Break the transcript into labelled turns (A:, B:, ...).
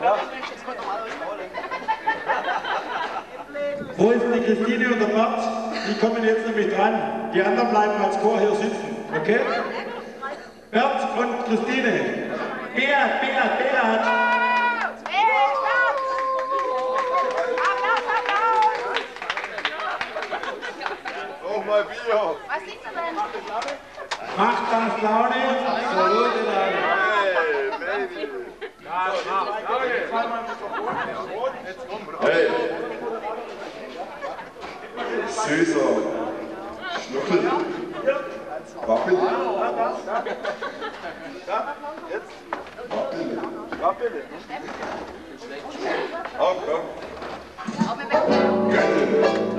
A: Wo ist die Christine und der Bert? Die kommen jetzt nämlich dran. Die anderen bleiben als Chor hier sitzen. Okay? Bert und Christine. Beat.
B: Nochmal Bier.
C: Was singt er denn?
A: Macht das Laune? So gute Laune.
B: Hey, Baby. Hey. Süßer Schnuffel. Wappel. Jetzt. Wappel. Oh, komm. Göttin.